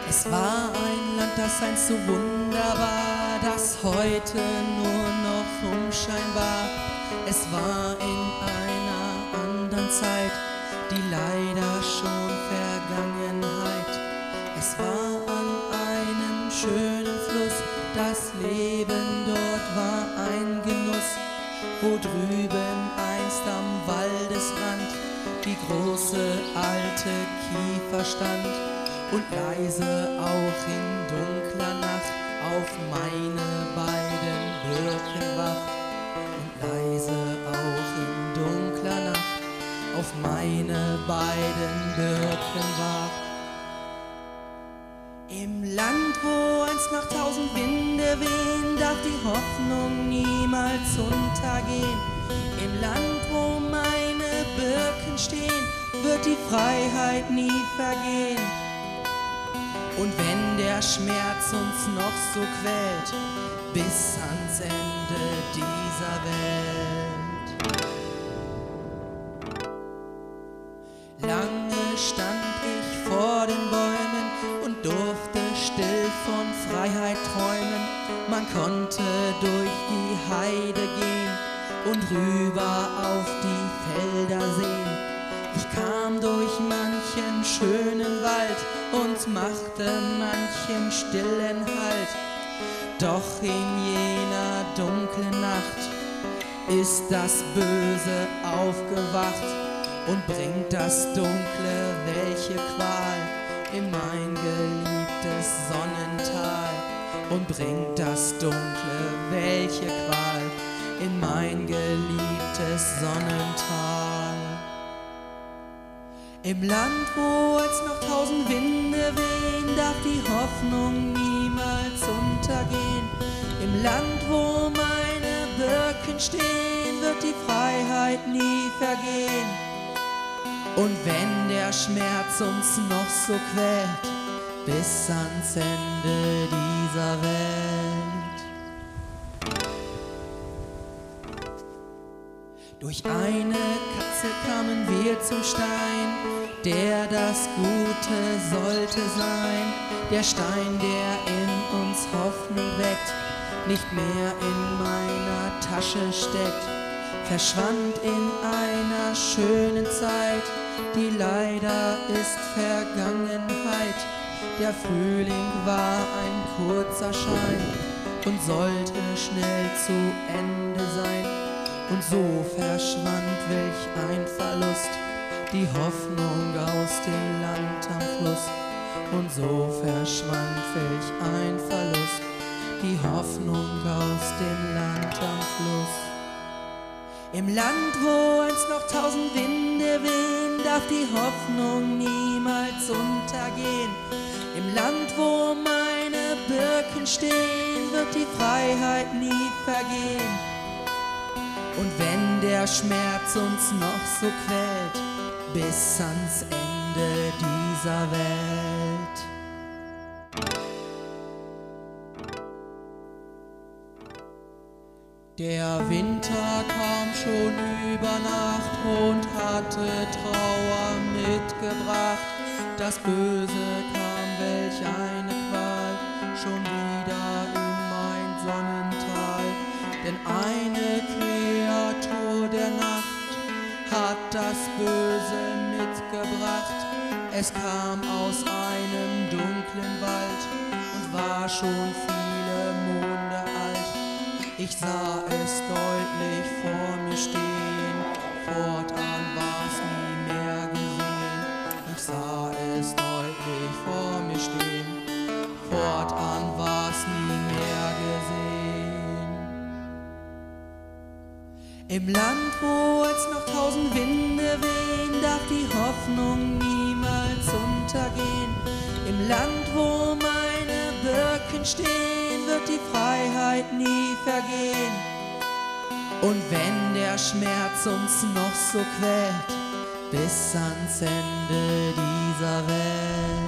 Es war ein Land, das einst so wunderbar, das heute nur noch unscheinbar. Es war in einer anderen Zeit, die leider schon Vergangenheit. Es war an einem schönen Fluss, das Leben dort war ein Genuss, wo drüben einst am Waldesrand die große alte Kiefer stand und leise auch in dunkler Nacht auf meine beiden Birken wacht. Und leise auch in dunkler Nacht auf meine beiden Birken wacht. Im Land, wo einst noch 1000 Winde wehen, darf die Hoffnung niemals untergehen. Im Land, wo meine Birken stehen, wird die Freiheit nie vergehen. Und wenn der Schmerz uns noch so quält, bis ans Ende dieser Welt. Lange stand ich vor den Bäumen und durfte still von Freiheit träumen. Man konnte durch die Heide gehen und rüber auf die Felder sehen. Ich kam durch manchen schönen Wald und machte manchem stillen Halt. Doch in jener dunklen Nacht ist das Böse aufgewacht und bringt das Dunkle, welche Qual, in mein geliebtes Sonnental. Und bringt das Dunkle, welche Qual, in mein geliebtes Sonnental. Im Land, wo als noch 1000 Winde wehen, darf die Hoffnung niemals untergehen. Im Land, wo meine Birken stehen, wird die Freiheit nie vergehen. Und wenn der Schmerz uns noch so quält, bis ans Ende dieser Welt. Durch eine Katze kamen wir zum Stein, der das Gute sollte sein. Der Stein, der in uns Hoffnung weckt, nicht mehr in meiner Tasche steckt, verschwand in einer schönen Zeit, die leider ist Vergangenheit. Der Frühling war ein kurzer Schein und sollte schnell zu Ende sein. Und so verschwand welch ein Verlust, die Hoffnung aus dem Land am Fluss. Und so verschwand welch ein Verlust, die Hoffnung aus dem Land am Fluss. Im Land, wo einst noch 1000 Winde wehen, darf die Hoffnung niemals untergehen. Im Land, wo meine Birken stehen, wird die Freiheit nie vergehen. Und wenn der Schmerz uns noch so quält, bis ans Ende dieser Welt. Der Winter kam schon über Nacht und hatte Trauer mitgebracht. Das Böse kam, welch eine Qual, schon wieder in mein Sonnental. Denn eine Kreatur der Nacht hat das Böse mitgebracht. Es kam aus einem dunklen Wald und war schon viele Monde alt. Ich sah es deutlich vor mir stehen, fortan war's nie mehr gesehen. Ich sah es deutlich vor mir stehen, fortan war's nie mehr gesehen. Im Land, wo als noch 1000 Winde wehen, darf die Hoffnung niemals untergehen. Im Land, wo meine Birken stehen, wird die Freiheit nie vergehen. Und wenn der Schmerz uns noch so quält, bis ans Ende dieser Welt.